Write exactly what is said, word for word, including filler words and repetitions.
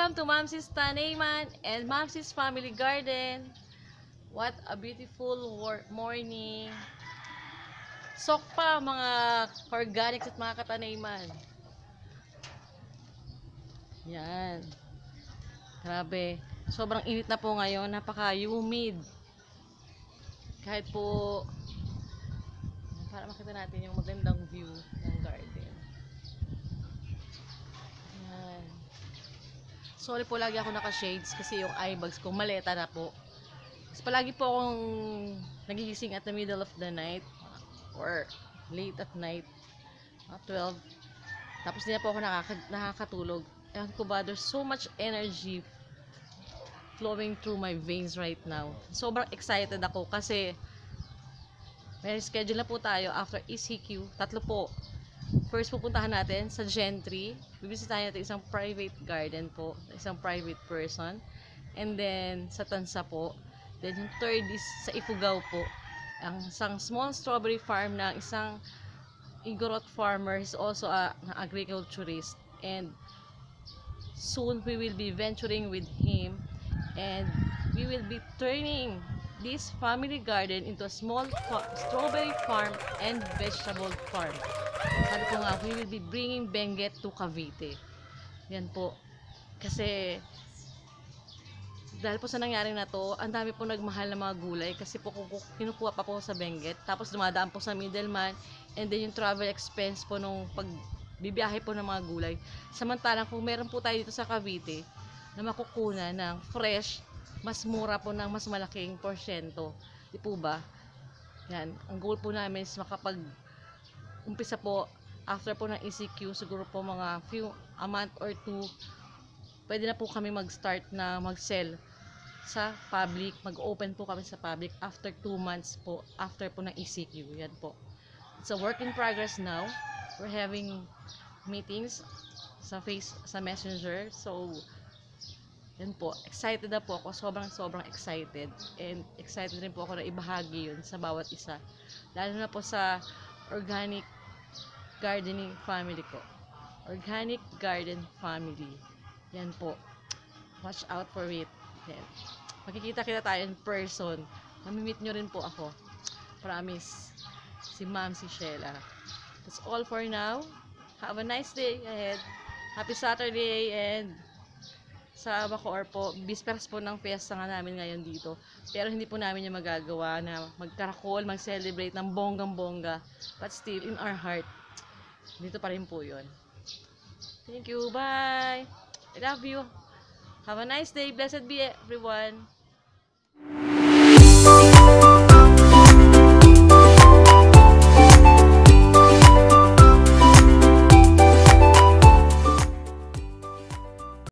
Welcome to Mamsi's Tanayman and Mamsi's Family Garden. What a beautiful morning. Sok pa mga organics at mga katanayman. Yan. Grabe. Sobrang init na po ngayon. Napaka-humid. Kahit po, para makita natin yung magandang view ng garden. Yan. Sorry po, lagi ako naka-shades kasi yung eye bags ko maleta na po. Kasi palagi po akong nagigising at the middle of the night or late at night, at twelve. Tapos hindi na po ako nakaka nakakatulog. Ewan ko ba, there's so much energy flowing through my veins right now. Sobrang excited ako kasi may schedule na po tayo after E C Q. Tatlo po. First, pupuntahan natin sa Gentry. Bibisitahin natin isang private garden po, isang private person. And then, sa Tansa po. Then, yung third is sa Ifugao po. Ang isang small strawberry farm ng isang Igorot farmer. He's also a, an agriculturist. And soon, we will be venturing with him. And we will be turning this family garden into a small fa strawberry farm and vegetable farm. Sabi ko nga, we will be bringing Benguet to Cavite. Yan po. Kasi, dahil po sa nangyari na to, ang dami po nagmahal ng mga gulay kasi po kinukuha pa po sa Benguet. Tapos dumadaan po sa middleman and then yung travel expense po nung pagbibiyahe po ng mga gulay. Samantalang kung meron po tayo dito sa Cavite na makukunan ng fresh, mas mura po ng mas malaking porsyento. Di po ba? Yan. Ang goal po namin is makapag umpisa po after po ng E C Q, siguro po mga few a month or two, pwede na po kami mag-start na mag-sell sa public. Mag-open po kami sa public after two months po, after po ng E C Q. Yan po. It's a work in progress now. We're having meetings sa face, sa Messenger. So, yan po. Excited na po ako. Sobrang sobrang excited. And excited rin po ako na ibahagi yun sa bawat isa. Lalo na po sa organic gardening family ko. Organic garden family. Yan po. Watch out for it. Yan. Makikita-kita tayo in person. Mamimit nyo rin po ako. Promise. Si Ma'am, si Sheila. That's all for now. Have a nice day ahead. Happy Saturday and sa Bacoor po, bisperas po ng fiesta nga namin ngayon dito. Pero hindi po namin yung magagawa na magkarakol, mag-celebrate ng bonggang-bongga. But still, in our heart, dito pa rin po yun. Thank you. Bye. I love you. Have a nice day. Blessed be everyone.